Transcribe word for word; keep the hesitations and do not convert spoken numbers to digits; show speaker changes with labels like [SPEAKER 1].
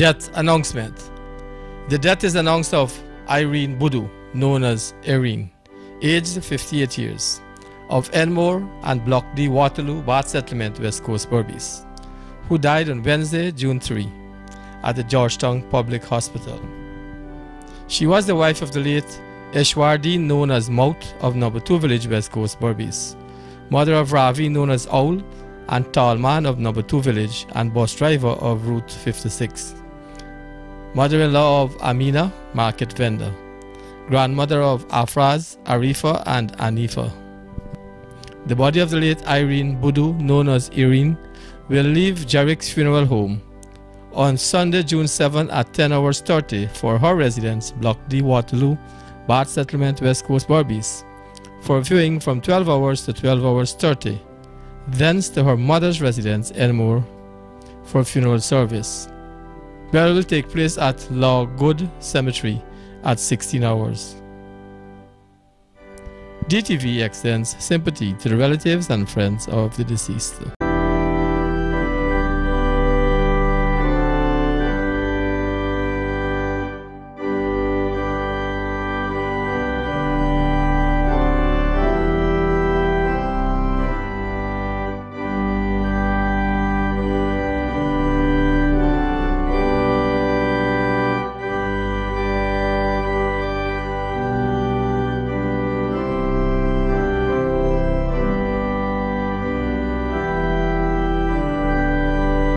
[SPEAKER 1] Death announcement. The death is announced of Irene Budu, known as Irene, aged fifty-eight years, of Enmore and Block D, Waterloo, Bath Settlement, West Coast, Berbice, who died on Wednesday, June third, at the Georgetown Public Hospital. She was the wife of the late Ishwardeen, known as Mouth, of Number two Village, West Coast, Berbice, mother of Ravi, known as Owl, and Tallman of Number two Village, and bus driver of Route fifty-six. Mother-in-law of Amina, market vendor. Grandmother of Afraz, Arifa, and Anifa. The body of the late Irene Budu, known as Irene, will leave Jarrick's Funeral Home on Sunday, June seventh at ten hours thirty for her residence, Block D, Waterloo, Bath Settlement, West Coast, Berbice, for viewing from twelve hours to twelve hours thirty, thence to her mother's residence, Enmore, for funeral service. Burial will take place at Law Good Cemetery at sixteen hours. D T V extends sympathy to the relatives and friends of the deceased.